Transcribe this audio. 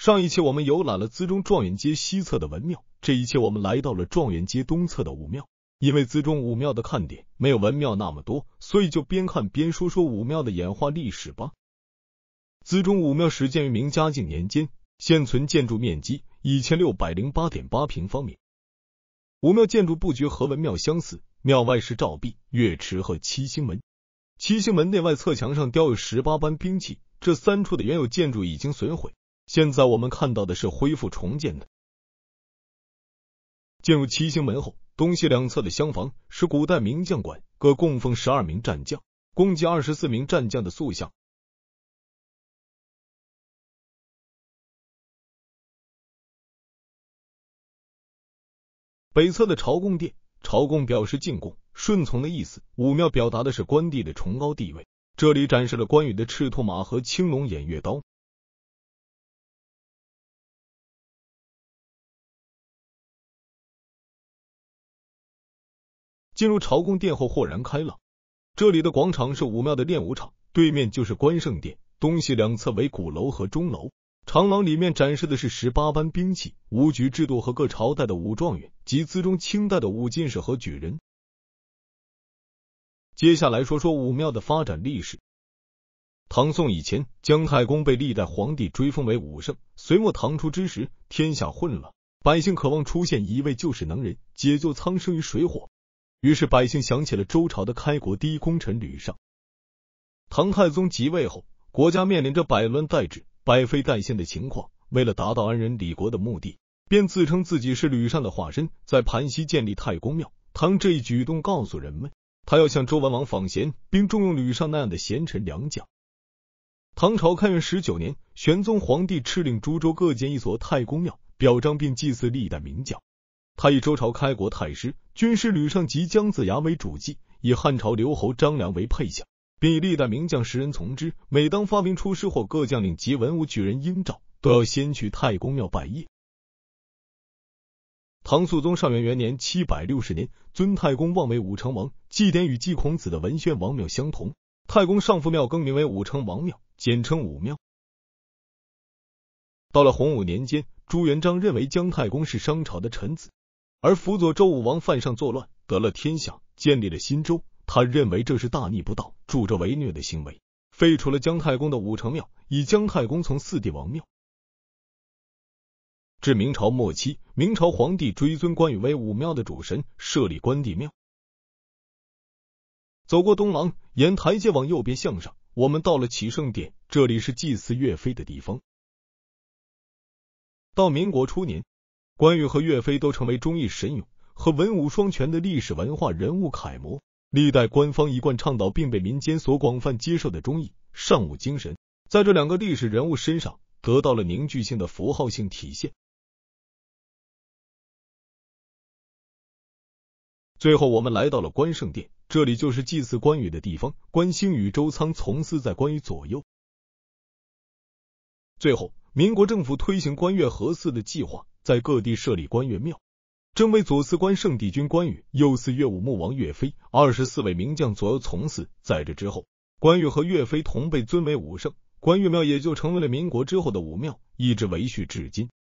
上一期我们游览了资中状元街西侧的文庙，这一期我们来到了状元街东侧的武庙。因为资中武庙的看点没有文庙那么多，所以就边看边说说武庙的演化历史吧。资中武庙始建于明嘉靖年间，现存建筑面积 1608.8 平方米。武庙建筑布局和文庙相似，庙外是照壁、月池和七星门。七星门内外侧墙上雕有18般兵器，这三处的原有建筑已经损毁，现在我们看到的是恢复重建的。进入七星门后，东西两侧的厢房是古代名将馆，各供奉12名战将，共计24名战将的塑像。北侧的朝贡殿，朝贡表示进贡、顺从的意思，武庙表达的是关帝的崇高地位。这里展示了关羽的赤兔马和青龙偃月刀。进入朝贡殿后豁然开朗，这里的广场是武庙的练武场，对面就是关圣殿，东西两侧为鼓楼和钟楼。长廊里面展示的是18般兵器、武举制度和各朝代的武状元及资中清代的武进士和举人。接下来说说武庙的发展历史。唐宋以前，姜太公被历代皇帝追封为武圣，隋末唐初之时，天下混乱，百姓渴望出现一位救世能人，解救苍生于水火。于是百姓想起了周朝的开国第一功臣吕尚。唐太宗即位后，国家面临着百乱代治、百废待兴的情况，为了达到安人理国的目的，便自称自己是吕尚的化身，在盘溪建立太公庙。唐这一举动告诉人们，他要向周文王访贤，并重用吕尚那样的贤臣良将。唐朝开元19年，玄宗皇帝敕令诸州各建一所太公庙，表彰并祭祀历代名将。他以周朝开国太师、军师吕尚及姜子牙为主祭，以汉朝刘侯张良为配将，并以历代名将10人从之。每当发兵出师或各将领及文武举人应召，都要先去太公庙拜谒。唐肃宗上元元年760年，尊太公望为武成王，祭典与祭孔子的文宣王庙相同。太公上父庙更名为武成王庙，简称武庙。到了洪武年间，朱元璋认为姜太公是商朝的臣子，而辅佐周武王犯上作乱，得了天下，建立了新州。他认为这是大逆不道、助纣为虐的行为，废除了姜太公的武成庙，以姜太公从4帝王庙。至明朝末期，明朝皇帝追尊关羽为武庙的主神，设立关帝庙。走过东廊，沿台阶往右边向上，我们到了启圣殿，这里是祭祀岳飞的地方。到民国初年，关羽和岳飞都成为忠义神勇和文武双全的历史文化人物楷模。历代官方一贯倡导并被民间所广泛接受的忠义、尚武精神，在这两个历史人物身上得到了凝聚性的符号性体现。最后我们来到了关圣殿，这里就是祭祀关羽的地方，关兴与周仓从司在关羽左右。最后，民国政府推行关岳合祀的计划，在各地设立关岳庙。正为左司关圣帝君关羽，右司岳武穆王岳飞，24位名将左右从司。在这之后，关羽和岳飞同被尊为武圣，关岳庙也就成为了民国之后的武庙，一直维续至今。